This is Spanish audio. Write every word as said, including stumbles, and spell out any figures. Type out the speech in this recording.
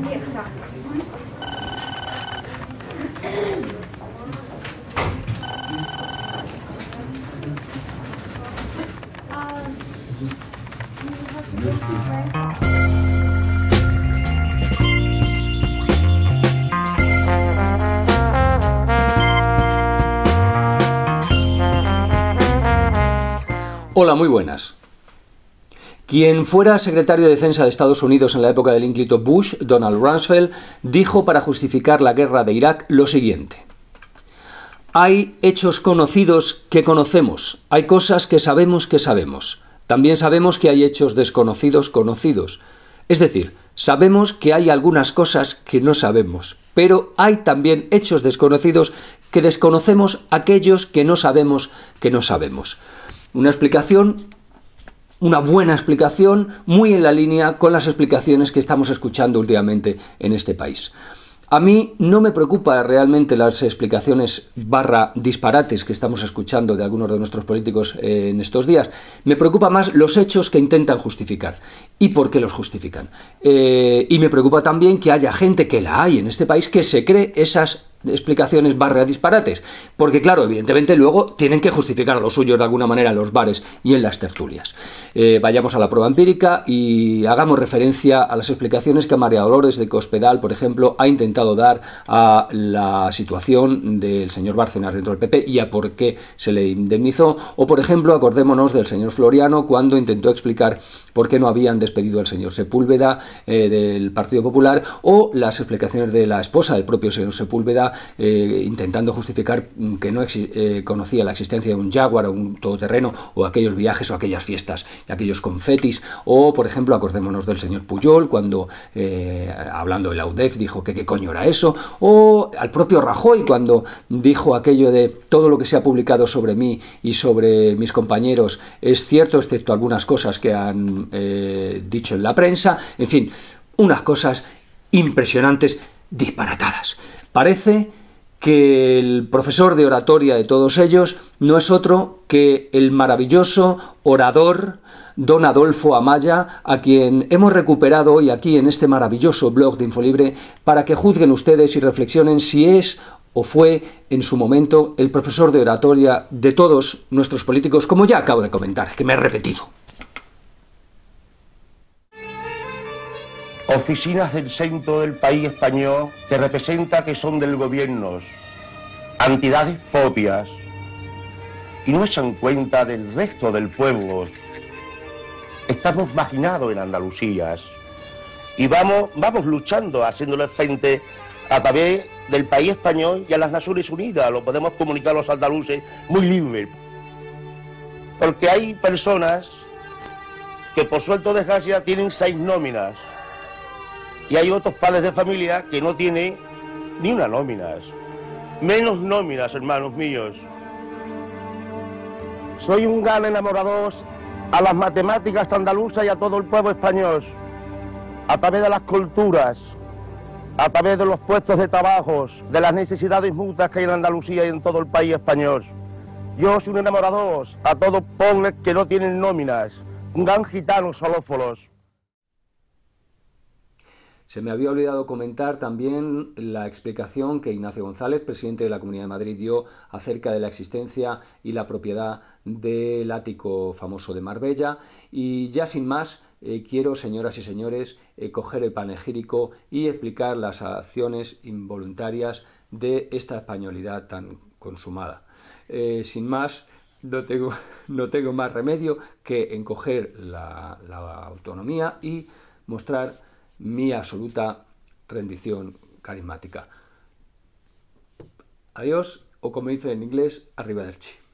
Hola, muy buenas. Quien fuera secretario de Defensa de Estados Unidos en la época del ínclito Bush, Donald Rumsfeld, dijo para justificar la guerra de Irak lo siguiente: hay hechos conocidos que conocemos, hay cosas que sabemos que sabemos. También sabemos que hay hechos desconocidos conocidos. Es decir, sabemos que hay algunas cosas que no sabemos, pero hay también hechos desconocidos que desconocemos aquellos que no sabemos que no sabemos. Una explicación, una buena explicación, muy en la línea con las explicaciones que estamos escuchando últimamente en este país. A mí no me preocupa realmente las explicaciones barra disparates que estamos escuchando de algunos de nuestros políticos eh, en estos días. Me preocupa más los hechos que intentan justificar y por qué los justifican. Eh, y me preocupa también que haya gente, que la hay en este país, que se cree esas explicaciones barra disparates, porque claro, evidentemente luego tienen que justificar a los suyos de alguna manera en los bares y en las tertulias. Eh, vayamos a la prueba empírica y hagamos referencia a las explicaciones que María Dolores de Cospedal, por ejemplo, ha intentado dar a la situación del señor Bárcenas dentro del P P y a por qué se le indemnizó, o por ejemplo, acordémonos del señor Floriano cuando intentó explicar por qué no habían despedido al señor Sepúlveda eh, del Partido Popular, o las explicaciones de la esposa del propio señor Sepúlveda Eh, intentando justificar que no eh, conocía la existencia de un Jaguar o un todoterreno, o aquellos viajes o aquellas fiestas y aquellos confetis, o por ejemplo acordémonos del señor Pujol cuando eh, hablando de la U D E F dijo que qué coño era eso, o al propio Rajoy cuando dijo aquello de todo lo que se ha publicado sobre mí y sobre mis compañeros es cierto excepto algunas cosas que han eh, dicho en la prensa. En fin, unas cosas impresionantes, disparatadas. Parece que el profesor de oratoria de todos ellos no es otro que el maravilloso orador don Adolfo Amaya, a quien hemos recuperado hoy aquí en este maravilloso blog de Infolibre para que juzguen ustedes y reflexionen si es o fue en su momento el profesor de oratoria de todos nuestros políticos, como ya acabo de comentar, que me he repetido. Oficinas del centro del país español que representa que son del gobierno, entidades propias, y no echan cuenta del resto del pueblo. Estamos marginados en Andalucía y vamos, vamos luchando, haciéndole frente a través del país español y a las Naciones Unidas. Lo podemos comunicar a los andaluces muy libre, porque hay personas que por suerte o desgracia tienen seis nóminas, y hay otros padres de familia que no tienen ni una nómina, menos nóminas, hermanos míos. Soy un gran enamorado a las matemáticas andaluzas y a todo el pueblo español, a través de las culturas, a través de los puestos de trabajo, de las necesidades mutuas que hay en Andalucía y en todo el país español. Yo soy un enamorado a todos pobres que no tienen nóminas, un gran gitano solófolos. Se me había olvidado comentar también la explicación que Ignacio González, presidente de la Comunidad de Madrid, dio acerca de la existencia y la propiedad del ático famoso de Marbella. Y ya sin más, eh, quiero, señoras y señores, eh, coger el panegírico y explicar las acciones involuntarias de esta españolidad tan consumada. Eh, sin más, no tengo, no tengo más remedio que encoger la, la autonomía y mostrar mi absoluta rendición carismática. Adiós, o como dicen en inglés, arrivederci.